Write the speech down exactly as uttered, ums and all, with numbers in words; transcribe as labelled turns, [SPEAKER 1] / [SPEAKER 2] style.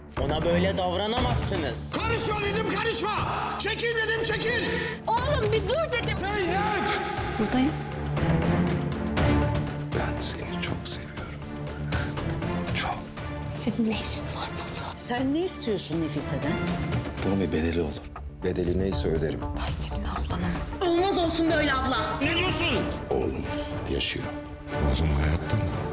[SPEAKER 1] Ona böyle davranamazsınız.
[SPEAKER 2] Karışma dedim, karışma! Çekil dedim, çekil!
[SPEAKER 3] Oğlum bir dur dedim.
[SPEAKER 2] Zeynep!
[SPEAKER 3] Buradayım.
[SPEAKER 4] Ben seni çok seviyorum. Çok.
[SPEAKER 3] Senin ne işin var burada?
[SPEAKER 5] Sen ne istiyorsun Nefise'den?
[SPEAKER 4] Bunun bir bedeli olur. Bedeli neyse öderim.
[SPEAKER 3] Ben senin ablanım.
[SPEAKER 6] Olmaz olsun böyle abla.
[SPEAKER 2] Ne diyorsun?
[SPEAKER 4] Oğlumuz yaşıyor. Oğlum hayatta mı?